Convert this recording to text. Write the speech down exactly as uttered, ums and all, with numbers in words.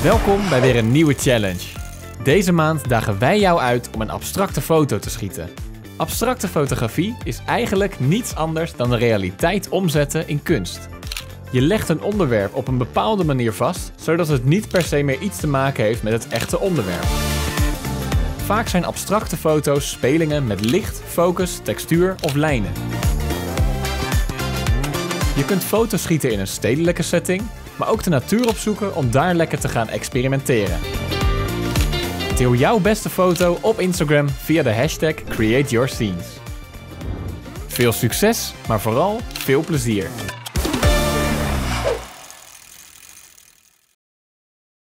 Welkom bij weer een nieuwe challenge. Deze maand dagen wij jou uit om een abstracte foto te schieten. Abstracte fotografie is eigenlijk niets anders dan de realiteit omzetten in kunst. Je legt een onderwerp op een bepaalde manier vast, zodat het niet per se meer iets te maken heeft met het echte onderwerp. Vaak zijn abstracte foto's spelingen met licht, focus, textuur of lijnen. Je kunt foto's schieten in een stedelijke setting, maar ook de natuur opzoeken om daar lekker te gaan experimenteren. Deel jouw beste foto op Instagram via de hashtag Create Your Scenes. Veel succes, maar vooral veel plezier!